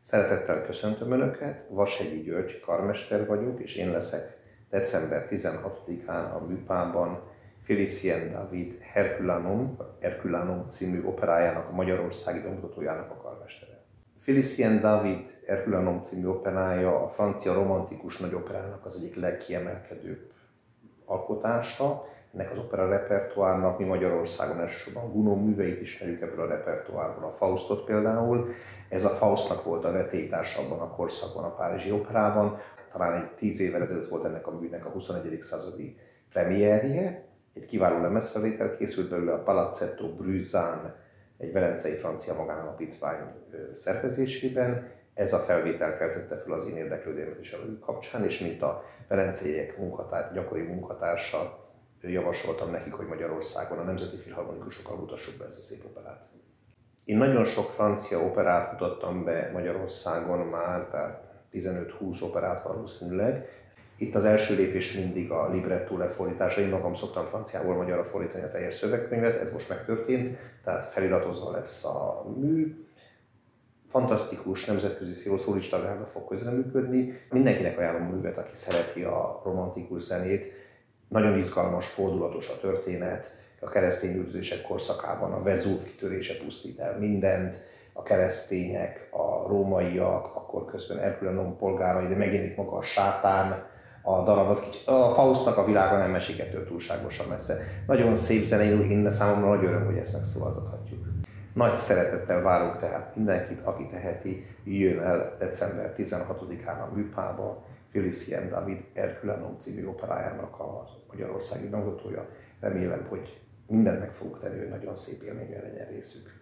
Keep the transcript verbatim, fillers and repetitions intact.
Szeretettel köszöntöm Önöket, Vashegyi György karmester vagyok, és én leszek december tizenhatodikán a Műpában Félicien David Herculanum, Herculanum című operájának, a magyarországi bemutatójának a karmestere. Félicien David Herculanum című operája a francia romantikus nagyoperának az egyik legkiemelkedőbb alkotása. Ennek az opera repertoárnak mi Magyarországon elsősorban Gounod műveit ismerjük ebből a repertoárból, a Faustot például. Ez a Faustnak volt a vetélytársa abban a korszakban a Párizsi Operában. Talán egy tíz évvel ezelőtt volt ennek a műnek a huszonegyedik századi premierje. Egy kiváló lemezfelvétel készült belőle a Palazzetto Bruzane, egy velencei francia magánalapítvány szervezésében. Ez a felvétel keltette fel az én érdeklődésemet is a kapcsán, és mint a velenceiek munkatár, gyakori munkatársa, javasoltam nekik, hogy Magyarországon a Nemzeti Filharmonikusokkal mutassuk be ezt a szép operát. Én nagyon sok francia operát mutattam be Magyarországon már, tehát tizenöt-húsz operát valószínűleg. Itt az első lépés mindig a librettó lefordítása. Én magam szoktam franciából magyarra fordítani a teljes szövegkönyvet, ez most megtörtént, tehát feliratozva lesz a mű. Fantasztikus nemzetközi szólista gárda fog közreműködni. Mindenkinek ajánlom a művet, aki szereti a romantikus zenét. Nagyon izgalmas, fordulatos a történet. A keresztény üldözések korszakában a Vezúv kitörése pusztít el mindent, a keresztények, a rómaiak, akkor közben Herculanum polgárai, de megjelenik maga a sátán, a darabot, a Faustnak a világa nem esik ettől túlságosan messze. Nagyon szép zene, én számomra nagy öröm, hogy ezt megszólaltathatjuk. Nagy szeretettel várunk tehát mindenkit, aki teheti, jön el december tizenhatodikán a Műpába, Félicien David Herculanum című operájának a magyarországi bemutatója. Remélem, hogy mindent meg fogunk tenni, hogy nagyon szép élményben legyen részük.